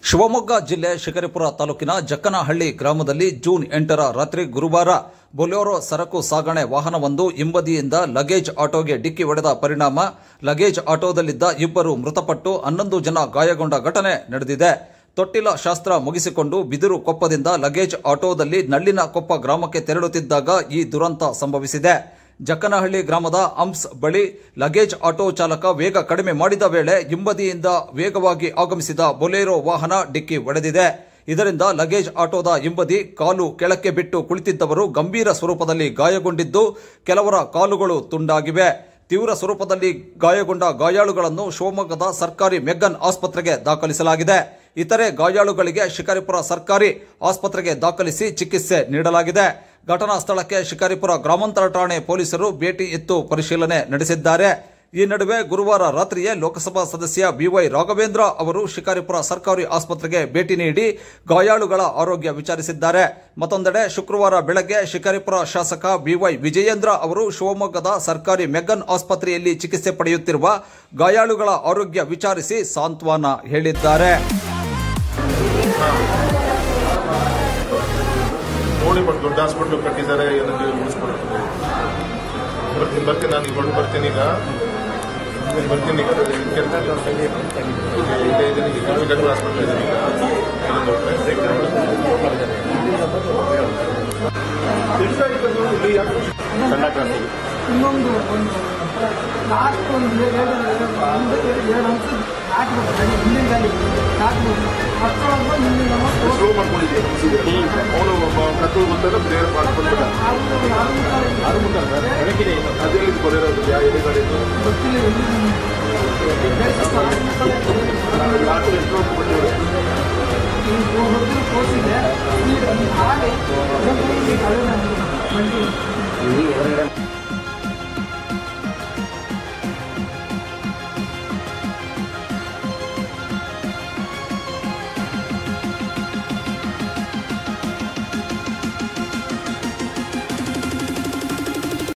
ಶಿವಮೊಗ್ಗ ಜಿಲ್ಲೆ ಶಿಕಾರಿಪುರ ತಾಲೂಕಿನ ಜಕ್ಕನಹಳ್ಳಿ ಗ್ರಾಮದಲ್ಲಿ ಜೂನ್ 8ರ ರಾತ್ರಿ ಗುರುವಾರ ಬೊಲೆರೋ ಸರಕು ಸಾಗಣೆ ವಾಹನವೊಂದು ಹಿಂಬದಿಯಿಂದ ಲಗೇಜ್ ಆಟೋಗೆ ಡಿಕ್ಕಿ ಹೊಡೆದ ಪರಿಣಾಮ ಲಗೇಜ್ ಆಟೋದಲ್ಲಿದ್ದ ಇಬ್ಬರು ಮೃತಪಟ್ಟು 11 ಜನ ಗಾಯಗೊಂಡ ಘಟನೆ ನಡೆದಿದೆ. ತೊಟ್ಟಿಲ ಶಾಸ್ತ್ರ ಮುಗಿಸಿಕೊಂಡು ಬಿದಿರು ಕೊಪ್ಪದಿಂದ ಲಗೇಜ್ ಆಟೋದಲ್ಲಿ ನಳ್ಳಿನ ಕೊಪ್ಪ ಗ್ರಾಮಕ್ಕೆ ತೆರಳುತ್ತಿದ್ದಾಗ ಈ ದುರಂತ ಸಂಭವಿಸಿದೆ. ಜಕ್ಕನಹಳ್ಳಿ ಗ್ರಾಮದ ಅಂಪ್ಸ್ ಬಳಿ ಲಗೇಜ್ ಆಟೋ ಚಾಲಕ ವೇಗ ಕಡಿಮೆ ಮಾಡಿದ ವೇಳೆ ಹಿಂಬದಿಯಿಂದ ವೇಗವಾಗಿ ಆಗಮಿಸಿದ ಬೊಲೆರೋ ವಾಹನ ಡಿಕ್ಕಿ ಹೊಡೆದಿದೆ. ಇದರಿಂದ ಲಗೇಜ್ ಆಟೋದ ಹಿಂಬದಿ ಕಾಲು ಕೆಳಕ್ಕೆ ಬಿಟ್ಟು ಕುಳಿತಿದ್ದವರು ಗಂಭೀರ ಸ್ವರೂಪದಲ್ಲಿ ಗಾಯಗೊಂಡಿದ್ದು, ಕೆಲವರ ಕಾಲುಗಳು ತುಂಡಾಗಿವೆ. ತೀವ್ರ ಸ್ವರೂಪದಲ್ಲಿ ಗಾಯಗೊಂಡ ಗಾಯಾಳುಗಳನ್ನು ಶಿವಮೊಗ್ಗದ ಸರ್ಕಾರಿ ಮೆಗ್ಗಾನ್ ಆಸ್ಪತ್ರೆಗೆ ದಾಖಲಿಸಲಾಗಿದೆ. ಇತರೆ ಗಾಯಾಳುಗಳಿಗೆ ಶಿಕಾರಿಪುರ ಸರ್ಕಾರಿ ಆಸ್ಪತ್ರೆಗೆ ದಾಖಲಿಸಿ ಚಿಕಿತ್ಸೆ ನೀಡಲಾಗಿದೆ. ಘಟನಾ ಸ್ಥಳಕ್ಕೆ ಶಿಕಾರಿಪುರ ಗ್ರಾಮಾಂತರ ಠಾಣೆ ಪೊಲೀಸರು ಭೇಟಿ ಇತ್ತು ಪರಿಶೀಲನೆ ನಡೆಸಿದ್ದಾರೆ. ಈ ನಡುವೆ ಗುರುವಾರ ರಾತ್ರಿಯೇ ಲೋಕಸಭಾ ಸದಸ್ಯ ಬಿವೈ ರಾಘವೇಂದ್ರ ಅವರು ಶಿಕಾರಿಪುರ ಸರ್ಕಾರಿ ಆಸ್ಪತ್ರೆಗೆ ಭೇಟಿ ನೀಡಿ ಗಾಯಾಳುಗಳ ಆರೋಗ್ಯ ವಿಚಾರಿಸಿದ್ದಾರೆ. ಮತ್ತೊಂದೆಡೆ ಶುಕ್ರವಾರ ಬೆಳಗ್ಗೆ ಶಿಕಾರಿಪುರ ಶಾಸಕ ಬಿವೈ ವಿಜಯೇಂದ್ರ ಅವರು ಶಿವಮೊಗ್ಗದ ಸರ್ಕಾರಿ ಮೆಗ್ಗಾನ್ ಆಸ್ಪತ್ರೆಯಲ್ಲಿ ಚಿಕಿತ್ಸೆ ಪಡೆಯುತ್ತಿರುವ ಗಾಯಾಳುಗಳ ಆರೋಗ್ಯ ವಿಚಾರಿಸಿ ಸಾಂತ್ವನ ಹೇಳಿದ್ದಾರೆ. ನೋಡಿ ದೊಡ್ಡ ಹಾಸ್ಪಿಟಲ್ ಕಟ್ಟಿದ್ದಾರೆ, ಬರ್ತೀನಿ ನಾನು ಈಗ ಬರ್ತೀನಿ ಈಗ ಹಾಸ್ಪಿಟಲ್ ಇನ್ನೊಂದು ಲಾಸ್ಟ್ ಒಂದು ಹಿಂದಿನ ಗಾಡಿ ಸ್ಲೋ ಮಾಡ್ಕೊಂಡಿದ್ದೀವಿ. ಅವನು ಕತ್ತು ಬಂದಾಗ ಬೇರೆ ಮಾಡ್ಕೊಂಡು ಅದೇ ಬರೋದು ಯಾವ ಗಾಡಿ ಗೊತ್ತಿಲ್ಲ. ಕೋರ್ಸಿದೆ